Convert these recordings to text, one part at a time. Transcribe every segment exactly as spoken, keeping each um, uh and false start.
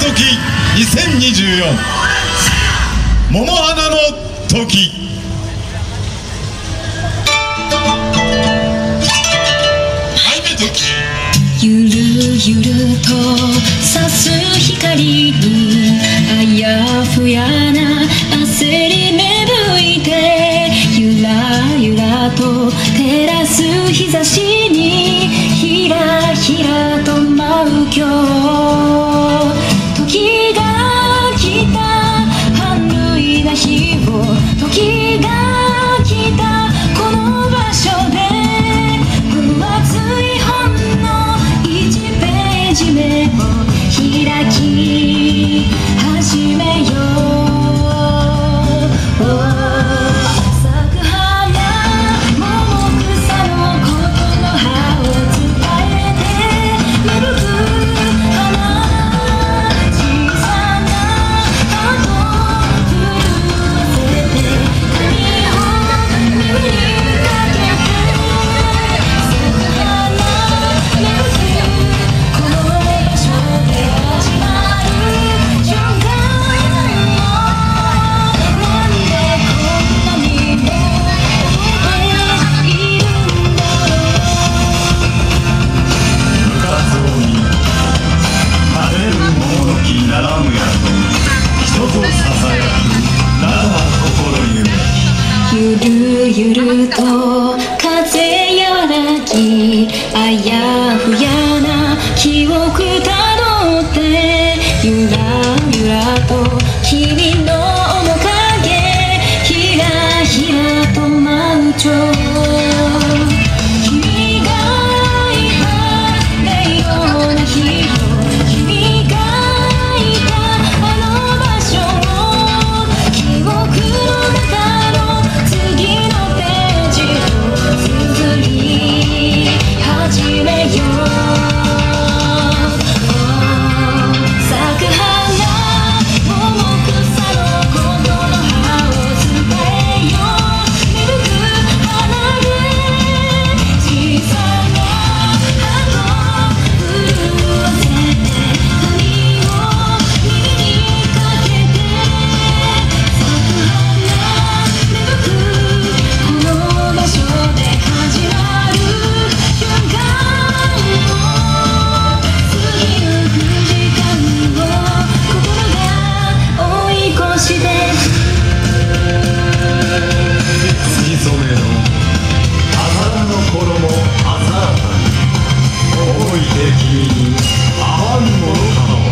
時にせんにじゅうよん桃花の時。 ゆるゆると差す光にあやふやな焦り芽吹いて、ゆらゆらと照らす日差しにひらひらと舞う今日。時が来た半類な日を、時が来たこの場所で分厚い本のいちページ目を開き始めよう。咲く花桃草のことの葉を伝えて芽吹く花、小さな葉と震わせて髪を耳にかけて、咲く花芽吹くこの場所で始まる瞬間を、なんでこんなにも覚えているんだろう。 部活に晴れる桃の木ならぬやと人とささやくなら心夢。 ゆるゆると風和らぎあやふやな記憶たどって、ゆらゆらと君の面影ひらひらと舞う蝶。君がいた迷路な日よ、君がいたあの場所を、記憶の中の次のページを綴り始めよう。咲く花桃草のことの葉を伝えよう。芽吹く花で小さな葉と震わせて髪を耳にかけて、咲く花芽吹くこの場所で始まる瞬間を、過ぎゆく時間を心が追い越して。 月染めの朝の衣鮮やかに思い出君に合わぬものかも。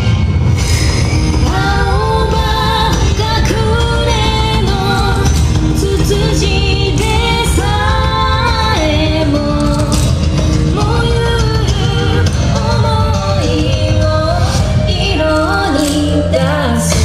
青葉隠れのツツジでさえも燃ゆる想いを色に出す。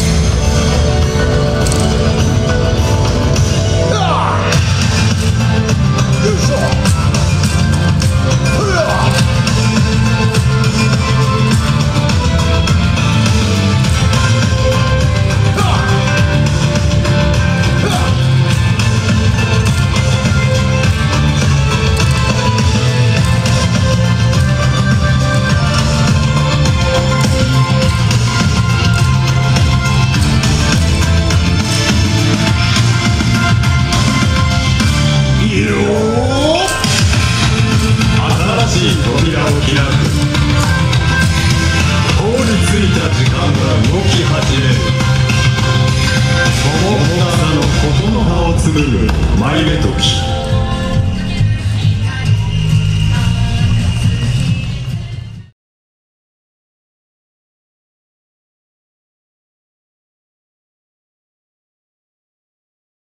いいよー、新しい扉を開く。凍りついた時間が動き始める。桃草のことの葉を紡ぐ舞目時。